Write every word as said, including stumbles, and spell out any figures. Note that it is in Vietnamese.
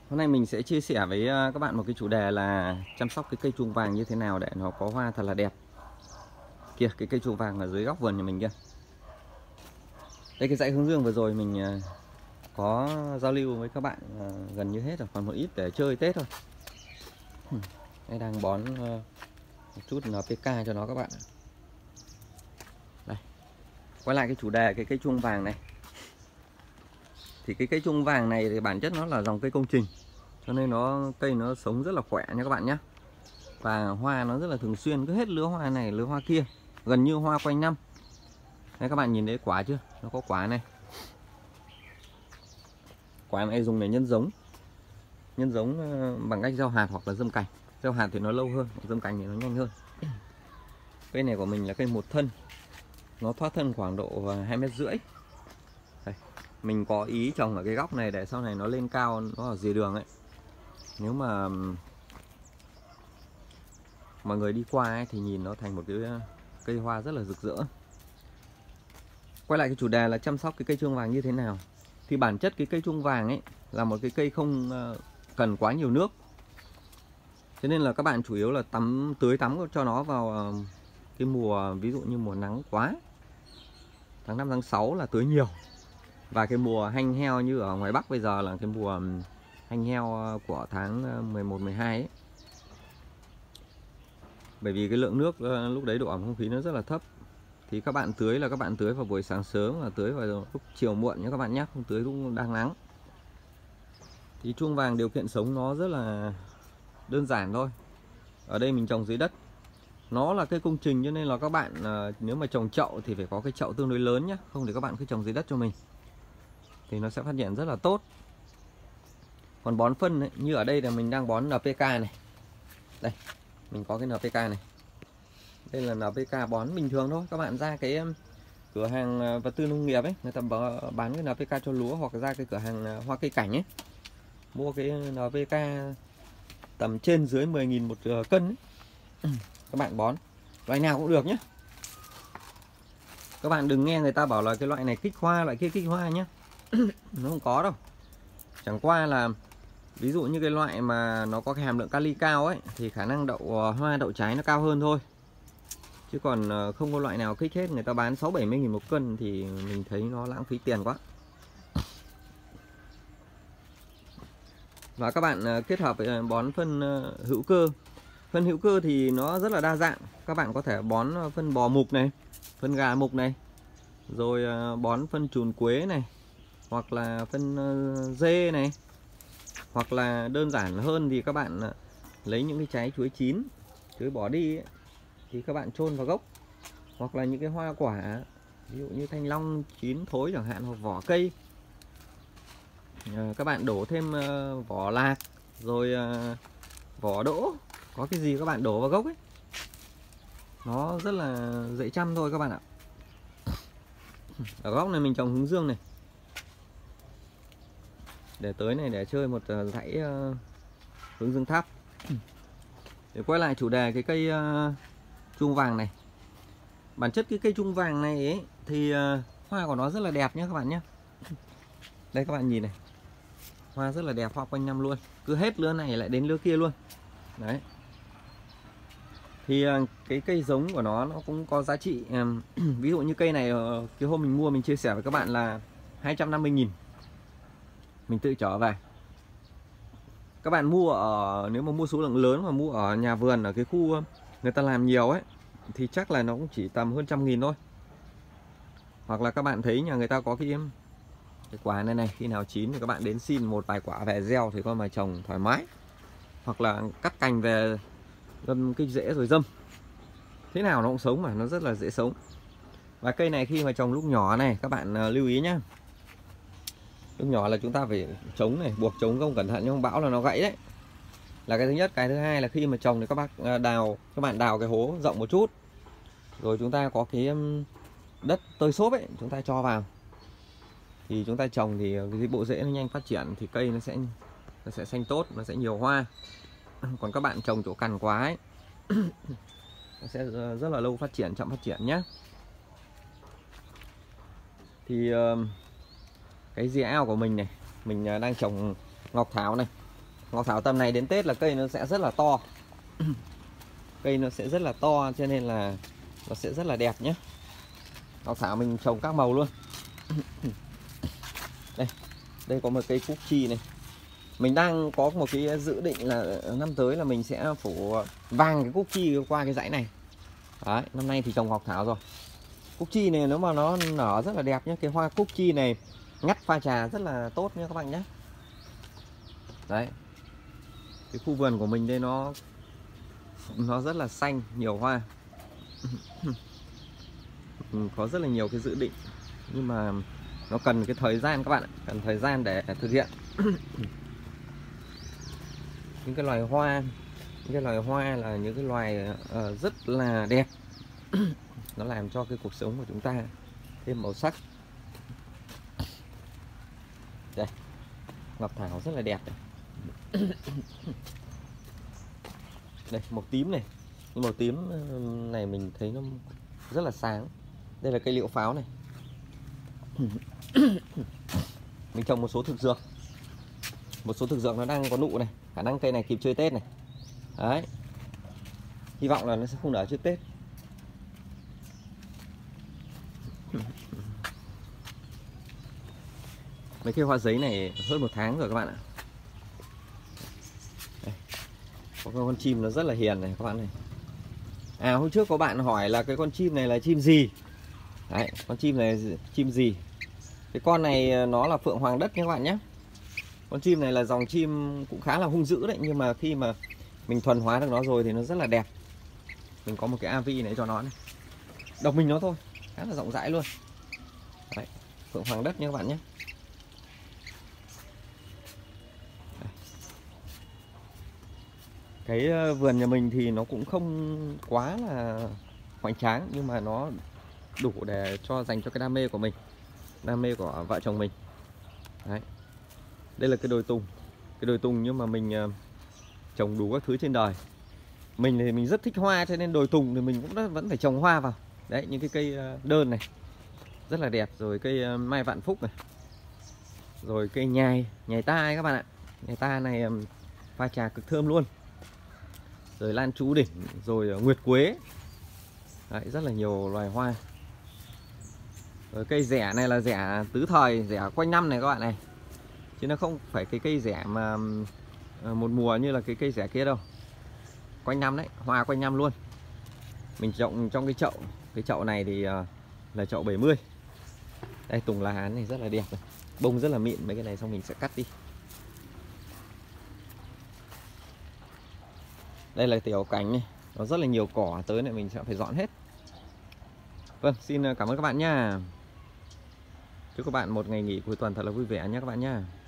Hôm nay mình sẽ chia sẻ với các bạn một cái chủ đề là chăm sóc cái cây chuông vàng như thế nào để nó có hoa thật là đẹp. Kìa, cái cây chuông vàng ở dưới góc vườn nhà mình kia. Đây, cái dãy hướng dương vừa rồi mình có giao lưu với các bạn gần như hết rồi, còn một ít để chơi Tết thôi. Đây, đang bón một chút en pê ca cho nó các bạn. Đây, quay lại cái chủ đề cái cây chuông vàng này. Thì cái cây chuông vàng này thì bản chất nó là dòng cây công trình, cho nên nó cây nó sống rất là khỏe nha các bạn nhé. Và hoa nó rất là thường xuyên, cứ hết lứa hoa này lứa hoa kia, gần như hoa quanh năm. Đây, các bạn nhìn thấy quả chưa? Nó có quả này. Quả này dùng để nhân giống. Nhân giống bằng cách gieo hạt hoặc là dâm cành. Gieo hạt thì nó lâu hơn, dâm cành thì nó nhanh hơn. Cây này của mình là cây một thân. Nó thoát thân khoảng độ hai mét rưỡi. Đây, mình có ý trồng ở cái góc này để sau này nó lên cao, nó ở rìa đường ấy. Nếu mà mọi người đi qua ấy, thì nhìn nó thành một cái cây hoa rất là rực rỡ. Quay lại cái chủ đề là chăm sóc cái cây chuông vàng như thế nào. Thì bản chất cái cây chuông vàng ấy là một cái cây không cần quá nhiều nước, cho nên là các bạn chủ yếu là tắm tưới tắm cho nó vào cái mùa, ví dụ như mùa nắng quá, tháng năm tháng sáu là tưới nhiều. Và cái mùa hanh heo như ở ngoài Bắc bây giờ là cái mùa hanh heo của tháng mười một mười hai ấy. Bởi vì cái lượng nước lúc đấy độ ẩm không khí nó rất là thấp, thì các bạn tưới là các bạn tưới vào buổi sáng sớm và tưới vào lúc chiều muộn nhé các bạn nhé, không tưới lúc đang nắng. Thì chuông vàng điều kiện sống nó rất là đơn giản thôi. Ở đây mình trồng dưới đất, nó là cây công trình cho nên là các bạn nếu mà trồng chậu thì phải có cái chậu tương đối lớn nhé, không thì các bạn cứ trồng dưới đất cho mình thì nó sẽ phát triển rất là tốt. Còn bón phân ấy, như ở đây là mình đang bón en pê ca này. Đây, mình có cái en pê ca này. Đây là en pê ca bón bình thường thôi. Các bạn ra cái cửa hàng vật tư nông nghiệp ấy, người ta bán cái en pê ca cho lúa, hoặc ra cái cửa hàng hoa cây cảnh ấy, mua cái en pê ca tầm trên dưới mười nghìn một cân ấy. Các bạn bón loại nào cũng được nhé. Các bạn đừng nghe người ta bảo là cái loại này kích hoa, loại kia kích hoa nhé. Nó không có đâu. Chẳng qua là ví dụ như cái loại mà nó có cái hàm lượng kali cao ấy thì khả năng đậu hoa đậu trái nó cao hơn thôi. Chứ còn không có loại nào kích hết, người ta bán sáu bảy mươi nghìn một cân thì mình thấy nó lãng phí tiền quá. Và các bạn kết hợp với bón phân hữu cơ. Phân hữu cơ thì nó rất là đa dạng. Các bạn có thể bón phân bò mục này, phân gà mục này, rồi bón phân trùn quế này, hoặc là phân dê này, hoặc là đơn giản hơn thì các bạn lấy những cái trái chuối chín, chuối bỏ đi ấy, thì các bạn chôn vào gốc. Hoặc là những cái hoa quả, ví dụ như thanh long chín thối chẳng hạn, hoặc vỏ cây, các bạn đổ thêm vỏ lạc, rồi vỏ đỗ, có cái gì các bạn đổ vào gốc ấy. Nó rất là dễ chăm thôi các bạn ạ. Ở góc này mình trồng hướng dương này, để tới này để chơi một dãy hướng dương tháp. Để quay lại chủ đề cái cây chuông vàng này. Bản chất cái cây chuông vàng này ấy, thì hoa của nó rất là đẹp nhé các bạn nhé. Đây các bạn nhìn này, hoa rất là đẹp, hoa quanh năm luôn, cứ hết lứa này lại đến lứa kia luôn. Đấy. Thì cái cây giống của nó nó cũng có giá trị. Ví dụ như cây này cái hôm mình mua mình chia sẻ với các bạn là hai trăm năm mươi nghìn. Mình tự trở về. Các bạn mua ở, nếu mà mua số lượng lớn mà mua ở nhà vườn, ở cái khu người ta làm nhiều ấy, thì chắc là nó cũng chỉ tầm hơn trăm nghìn thôi. Hoặc là các bạn thấy nhà người ta có cái cái quả này này, khi nào chín thì các bạn đến xin một vài quả về gieo thì con mà trồng thoải mái. Hoặc là cắt cành về gâm cái rễ rồi dâm, thế nào nó cũng sống mà, nó rất là dễ sống. Và cây này khi mà trồng lúc nhỏ này, các bạn lưu ý nhá, lúc nhỏ là chúng ta phải chống này, buộc chống không cẩn thận nhưng không bão là nó gãy đấy, là cái thứ nhất. Cái thứ hai là khi mà trồng thì các bác đào, các bạn đào cái hố rộng một chút, rồi chúng ta có cái đất tơi xốp ấy, chúng ta cho vào thì chúng ta trồng thì cái bộ rễ nó nhanh phát triển, thì cây nó sẽ nó sẽ xanh tốt, nó sẽ nhiều hoa. Còn các bạn trồng chỗ cằn quá ấy, nó sẽ rất là lâu phát triển, chậm phát triển nhé. Thì cái dìa ao của mình này, mình đang trồng ngọc thảo này. Ngọc thảo tầm này đến Tết là cây nó sẽ rất là to. Cây nó sẽ rất là to cho nên là nó sẽ rất là đẹp nhé. Ngọc thảo mình trồng các màu luôn. Đây, đây có một cây cúc chi này. Mình đang có một cái dự định là năm tới là mình sẽ phủ vàng cái cúc chi qua cái dãy này. Đấy, năm nay thì trồng ngọc thảo rồi. Cúc chi này nếu mà nó nở rất là đẹp nhé. Cái hoa cúc chi này ngắt pha trà rất là tốt nhé các bạn nhé. Đấy, cái khu vườn của mình đây nó nó rất là xanh, nhiều hoa. Có rất là nhiều cái dự định, nhưng mà nó cần cái thời gian các bạn ạ, cần thời gian để thực hiện. Những cái loài hoa, những cái loài hoa là những cái loài uh, rất là đẹp. Nó làm cho cái cuộc sống của chúng ta thêm màu sắc. Đây, ngọc thảo rất là đẹp này. Đây, màu tím này. Nhưng màu tím này mình thấy nó rất là sáng. Đây là cây liệu pháo này. Mình trồng một số thực dược. Một số thực dược nó đang có nụ này. Khả năng cây này kịp chơi Tết này. Đấy, hy vọng là nó sẽ không nở trước Tết. Mấy cây hoa giấy này hơn một tháng rồi các bạn ạ. Đây, có con chim nó rất là hiền này các bạn này. À, hôm trước có bạn hỏi là cái con chim này là chim gì. Đấy, con chim này chim gì. Cái con này nó là phượng hoàng đất nha các bạn nhé. Con chim này là dòng chim cũng khá là hung dữ đấy, nhưng mà khi mà mình thuần hóa được nó rồi thì nó rất là đẹp. Mình có một cái a vê này cho nó này. Độc mình nó thôi, khá là rộng rãi luôn. Đấy, phượng hoàng đất nha các bạn nhé. Cái vườn nhà mình thì nó cũng không quá là hoành tráng, nhưng mà nó đủ để cho dành cho cái đam mê của mình, đam mê của vợ chồng mình. Đấy, đây là cái đồi tùng, cái đồi tùng nhưng mà mình uh, trồng đủ các thứ trên đời. Mình thì mình rất thích hoa cho nên đồi tùng thì mình cũng vẫn phải trồng hoa vào. Đấy, những cái cây đơn này rất là đẹp, rồi cây mai vạn phúc này, rồi cây nhài, nhài ta các bạn ạ. Nhài ta này um, pha trà cực thơm luôn. Rồi lan chú đỉnh, rồi nguyệt quế. Đấy, rất là nhiều loài hoa. Rồi cây rẻ này là rẻ tứ thời, rẻ quanh năm này các bạn này. Chứ nó không phải cái cây rẻ mà một mùa như là cái cây rẻ kia đâu. Quanh năm đấy, hoa quanh năm luôn. Mình trồng trong cái chậu. Cái chậu này thì là chậu bảy mươi. Đây, tùng lá hán này rất là đẹp này. Bông rất là mịn, mấy cái này xong mình sẽ cắt đi. Đây là tiểu cảnh này, nó rất là nhiều cỏ, tới này mình sẽ phải dọn hết. Vâng, xin cảm ơn các bạn nha. Chúc các bạn một ngày nghỉ cuối tuần thật là vui vẻ nhé các bạn nha.